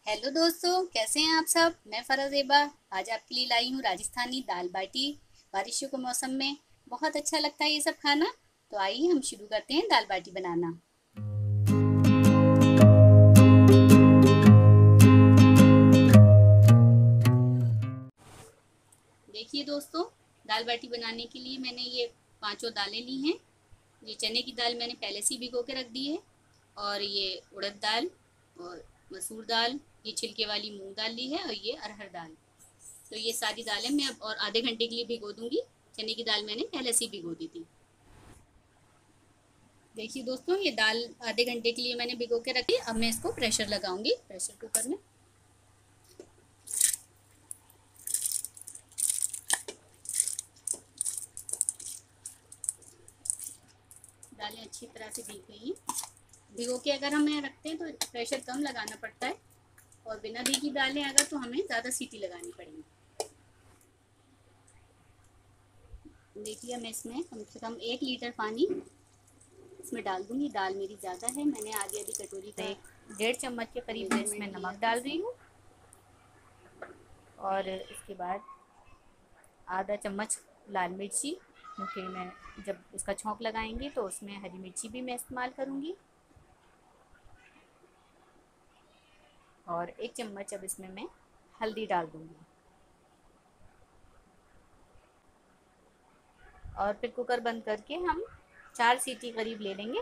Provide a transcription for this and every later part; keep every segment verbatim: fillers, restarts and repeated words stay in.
Hello दोस्तों, कैसे हैं आप सब। मैं फराज़ेबा आज आपके लिए लाई हूँ राजस्थानी दाल बाटी। बारिशों के मौसम में बहुत अच्छा लगता है ये सब खाना। तो आइए हम शुरू करते हैं दाल बाटी बनाना। देखिए दोस्तों, दाल बाटी बनाने के लिए मैंने ये पांचों दालें ली हैं। ये चने की दाल मैंने पहले से ही भिगो के रख दी है, और ये उड़द दाल और मसूर दाल, ये छिलके वाली मूंग दाल ली है, और ये अरहर दाल। तो ये सारी दालें मैं अब और आधे घंटे के लिए भिगो दूंगी। चने की दाल मैंने पहले से ही भिगो दी थी। देखिए दोस्तों, ये दाल आधे घंटे के लिए मैंने भिगो के रखी। अब मैं इसको प्रेशर लगाऊंगी प्रेशर कुकर में। दालें अच्छी तरह से भीग गई हैं। भिगो के अगर हमें रखते हैं तो प्रेशर कम लगाना पड़ता है, और बिना भीगी दालें अगर तो हमें ज़्यादा सीटी लगानी पड़ेगी। देखिए, मैं इसमें कम से कम एक लीटर पानी इसमें डाल दूंगी। दाल मेरी ज़्यादा है, मैंने आधी आधी कटोरी का एक डेढ़ चम्मच के करीब मैं इसमें नमक डाल रही हूँ, और इसके बाद आधा चम्मच लाल मिर्ची, क्योंकि मैं जब इसका छौंक लगाएंगी तो उसमें हरी मिर्ची भी मैं इस्तेमाल करूँगी। और एक चम्मच अब इसमें मैं हल्दी डाल दूँगी, और फिर कुकर बंद करके हम चार सीटी करीब ले लेंगे।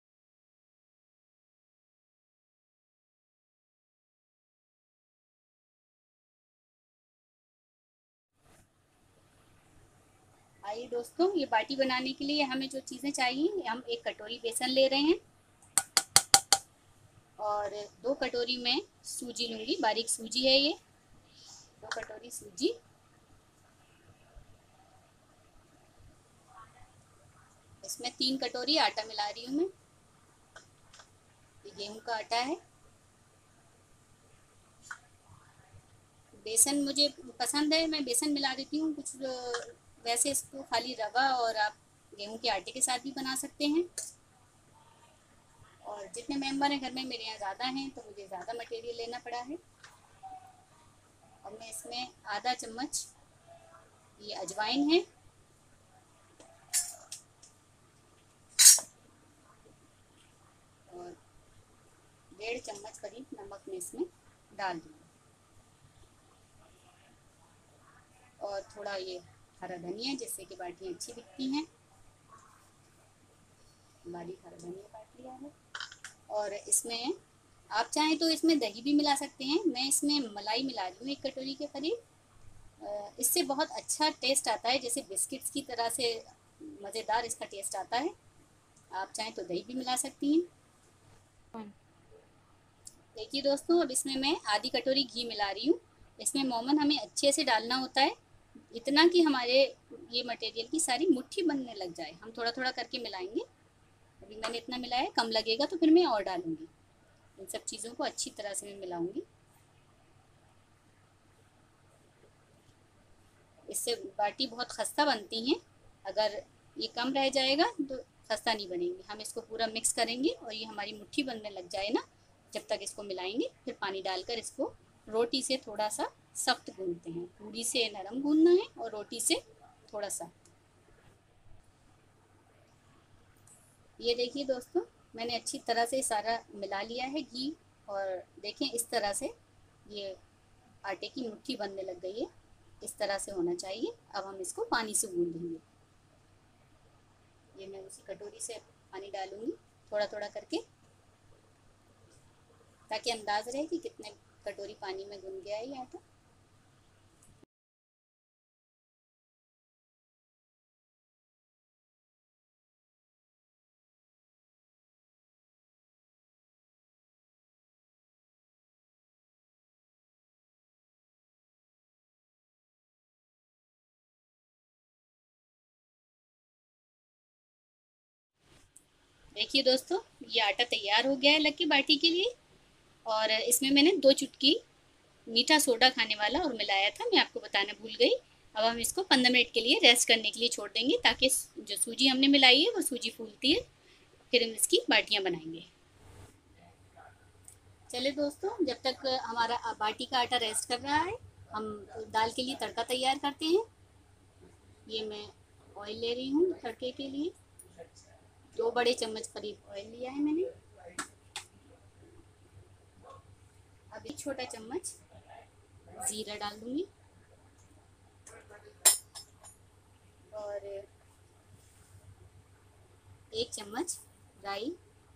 आइए दोस्तों, ये बाटी बनाने के लिए हमें जो चीज़ें चाहिए, हम एक कटोरी बेसन ले रहे हैं, और दो कटोरी में सूजी लूँगी। बारीक सूजी है ये, दो कटोरी सूजी। इसमें तीन कटोरी आटा मिला रही हूँ मैं। ये गेहूं का आटा है। बेसन मुझे पसंद है, मैं बेसन मिला देती हूँ कुछ। वैसे इसको खाली रवा और आप गेहूं के आटे के साथ भी बना सकते हैं। और जितने मेंबर हैं घर में, मेरे यहाँ ज़्यादा हैं तो मुझे ज़्यादा मटेरियल लेना पड़ा है। और मैं इसमें आधा चम्मच ये अजवाइन है, और डेढ़ चम्मच करीब नमक में इसमें डाल दूँगी। और थोड़ा ये हरा धनिया, जिससे कि बाटियाँ अच्छी दिखती हैं। बारीक हरा धनिया काट लिया है। और इसमें आप चाहें तो इसमें दही भी मिला सकते हैं। मैं इसमें मलाई मिला रही हूँ एक कटोरी के करीब। इससे बहुत अच्छा टेस्ट आता है, जैसे बिस्किट्स की तरह से मज़ेदार इसका टेस्ट आता है। आप चाहें तो दही भी मिला सकती हैं। देखिए दोस्तों, अब इसमें मैं आधी कटोरी घी मिला रही हूँ। इसमें मोमन हमें अच्छे से डालना होता है, इतना कि हमारे ये मटेरियल की सारी मुट्ठी बनने लग जाए। हम थोड़ा थोड़ा करके मिलाएंगे। अभी मैंने इतना मिलाया, कम लगेगा तो फिर मैं और डालूंगी। इन सब चीज़ों को अच्छी तरह से मैं मिलाऊंगी। इससे बाटी बहुत खस्ता बनती हैं। अगर ये कम रह जाएगा तो खस्ता नहीं बनेगी। हम इसको पूरा मिक्स करेंगे, और ये हमारी मुट्ठी बनने लग जाए ना, जब तक इसको मिलाएंगे। फिर पानी डालकर इसको रोटी से थोड़ा सा सख्त गूंदते हैं। पूरी से नरम गूंदना है, और रोटी से थोड़ा सा। ये देखिए दोस्तों, मैंने अच्छी तरह से सारा मिला लिया है घी। और देखें, इस तरह से ये आटे की मुट्ठी बनने लग गई है। इस तरह से होना चाहिए। अब हम इसको पानी से गूंदेंगे। ये मैं उसी कटोरी से पानी डालूंगी, थोड़ा थोड़ा करके, ताकि अंदाज रहे कि कितने कटोरी पानी में गुन गया है ये आटा। देखिए दोस्तों, ये आटा तैयार हो गया है लक्की बाटी के लिए। और इसमें मैंने दो चुटकी मीठा सोडा खाने वाला और मिलाया था, मैं आपको बताना भूल गई। अब हम इसको पंद्रह मिनट के लिए रेस्ट करने के लिए छोड़ देंगे, ताकि जो सूजी हमने मिलाई है वो सूजी फूलती है। फिर हम इसकी बाटियाँ बनाएंगे। चले दोस्तों, जब तक हमारा बाटी का आटा रेस्ट कर रहा है, हम दाल के लिए तड़का तैयार करते हैं। ये मैं ऑयल ले रही हूँ तड़के के लिए। दो बड़े चम्मच करीब ऑयल लिया है मैंने। अब एक छोटा चम्मच जीरा डाल दूंगी और एक चम्मच राई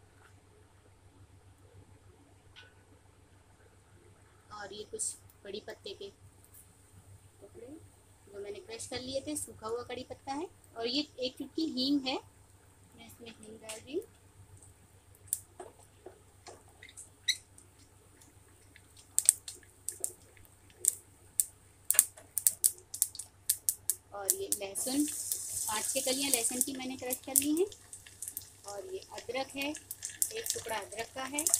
और ये कुछ कड़ी पत्ते के टुकड़े जो मैंने क्रश कर लिए थे, सूखा हुआ कड़ी पत्ता है। और ये एक चुटकी हींग है, मैं इसमें हींग डाल रही हूँ। और ये लहसुन, पाँच छः कलियाँ लहसुन की मैंने क्रश कर ली हैं। और ये अदरक है, एक टुकड़ा अदरक का है।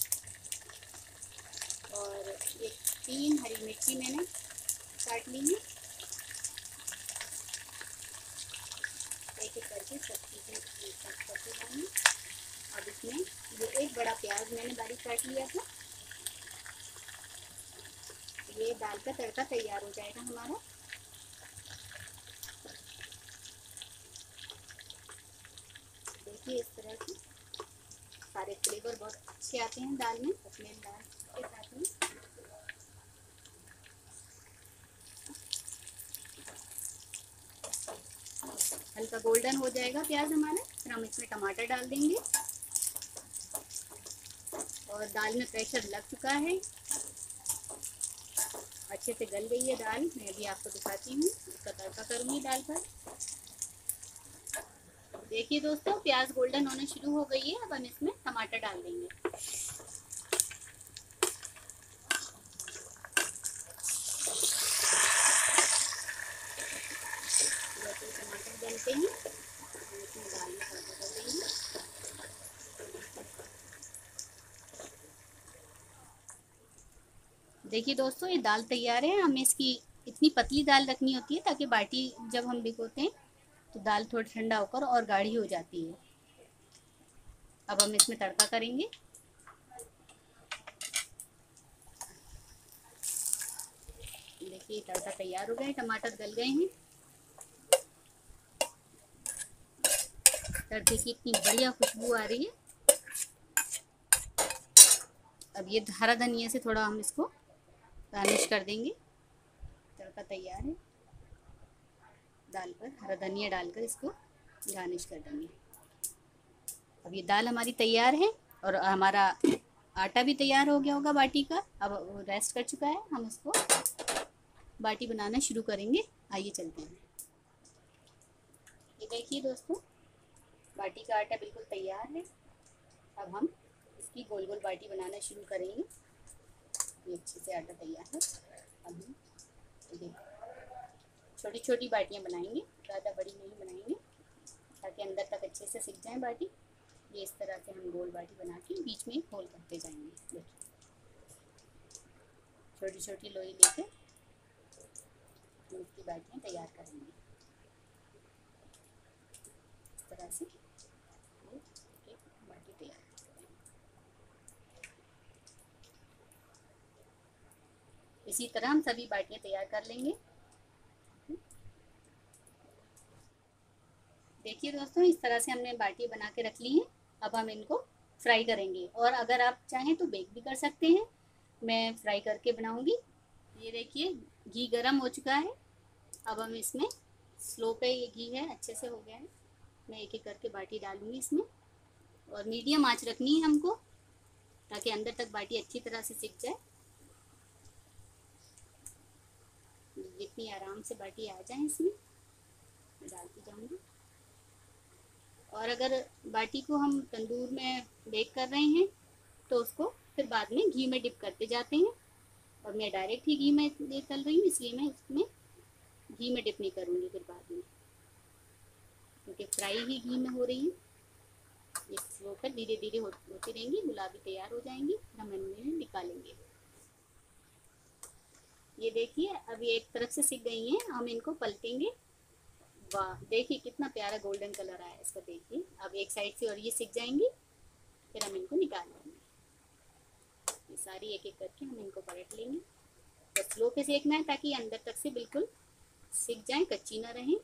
और ये तीन हरी मिर्ची मैंने काट ली है। एक एक करके सब चीज़ें कट करके डालेंगे। अब इसमें ये एक बड़ा प्याज मैंने बारीक काट लिया था। ये दाल का तड़का तैयार हो जाएगा हमारा। देखिए इस तरह से सारे फ्लेवर बहुत अच्छे आते हैं दाल में, अपने दाल के साथ में। हल्का गोल्डन हो जाएगा प्याज हमारा, फिर हम इसमें टमाटर डाल देंगे। और दाल में प्रेशर लग चुका है, अच्छे से गल गई है दाल। मैं अभी आपको दिखाती हूँ, इसका तड़का करूँगी दाल पर। देखिए दोस्तों, प्याज गोल्डन होने शुरू हो गई है। अब हम इसमें टमाटर डाल देंगे। जैसे टमाटर डलते हैं हम इसमें दाल में तड़का कर देंगे। देखिए दोस्तों, ये दाल तैयार है। हमें इसकी इतनी पतली दाल रखनी होती है ताकि बाटी जब हम भिगोते हैं तो दाल थोड़ा ठंडा होकर और गाढ़ी हो जाती है। अब हम इसमें तड़का करेंगे। देखिए तड़का तैयार हो गया है, टमाटर गल गए हैं। तड़के की इतनी बढ़िया खुशबू आ रही है। अब ये हरा धनिया से थोड़ा हम इसको गार्निश कर देंगे। तड़का तैयार है, दाल पर हरा धनिया डालकर इसको गार्निश कर देंगे। अब ये दाल हमारी तैयार है और हमारा आटा भी तैयार हो गया होगा बाटी का। अब रेस्ट कर चुका है, हम इसको बाटी बनाना शुरू करेंगे। आइए चलते हैं। ये देखिए दोस्तों, बाटी का आटा बिल्कुल तैयार है। अब हम इसकी गोल गोल बाटी बनाना शुरू करेंगे। ये अच्छे से आटा तैयार है। अब हम देखिए छोटी छोटी बाटियां बनाएंगे, ज़्यादा बड़ी नहीं बनाएंगे ताकि अंदर तक अच्छे से सिक जाए बाटी। ये इस तरह से हम गोल बाटी बना के बीच में होल करते जाएंगे। देखिए छोटी छोटी लोई लेके हम इसकी बाटियाँ तैयार करेंगे। इस तरह से एक बाटी तैयार करते हैं। इसी तरह हम सभी बाटियाँ तैयार कर लेंगे। देखिए दोस्तों, इस तरह से हमने बाटी बना के रख ली है। अब हम इनको फ्राई करेंगे, और अगर आप चाहें तो बेक भी कर सकते हैं। मैं फ्राई करके बनाऊंगी। ये देखिए घी गरम हो चुका है। अब हम इसमें स्लो पे, ये घी है अच्छे से हो गया है। मैं एक एक करके बाटी डालूंगी इसमें, और मीडियम आंच रखनी है हमको ताकि अंदर तक बाटी अच्छी तरह से सिक जाए। जितनी आराम से बाटी आ जाए इसमें मैं डालती जाऊंगी। और अगर बाटी को हम तंदूर में बेक कर रहे हैं तो उसको फिर बाद में घी में डिप करते जाते हैं। और मैं डायरेक्ट ही घी में ये तल रही हूँ, इसलिए मैं इसमें घी में डिप नहीं करूँगी फिर बाद में, क्योंकि फ्राई ही घी में हो रही है। ये स्लो पर धीरे धीरे हो, होती रहेंगी। गुलाबी तैयार हो जाएंगी, हम इनमें निकालेंगे। ये देखिए अभी एक तरफ से सिक गई हैं, हम इनको पलटेंगे। वाह, देखिए कितना प्यारा गोल्डन कलर आया इसका। देखिए अब एक साइड से और ये सिक जाएंगी, फिर हम इनको निकाल लेंगे। ये सारी एक एक करके हम इनको पलट लेंगे। तो स्लो पे सेकना है ताकि अंदर तक से बिल्कुल सिक जाए, कच्ची ना रहें।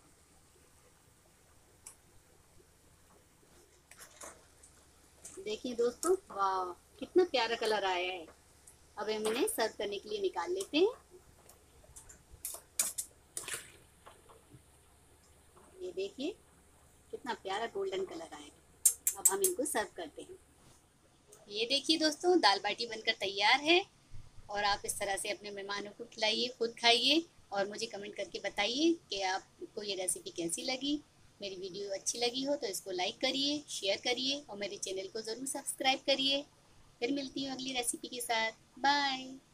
देखिए दोस्तों, वाह कितना प्यारा कलर आया है। अब हम इन्हें सर्व करने के लिए निकाल लेते हैं। ये देखिए कितना प्यारा गोल्डन कलर आएगा। अब हम इनको सर्व करते हैं। ये देखिए दोस्तों, दाल बाटी बनकर तैयार है और आप इस तरह से अपने मेहमानों को खिलाइए, खुद खाइए और मुझे कमेंट करके बताइए कि आपको ये रेसिपी कैसी लगी। मेरी वीडियो अच्छी लगी हो तो इसको लाइक करिए, शेयर करिए और मेरे चैनल को ज़रूर सब्सक्राइब करिए। फिर मिलती हूँ अगली रेसिपी के साथ। बाय।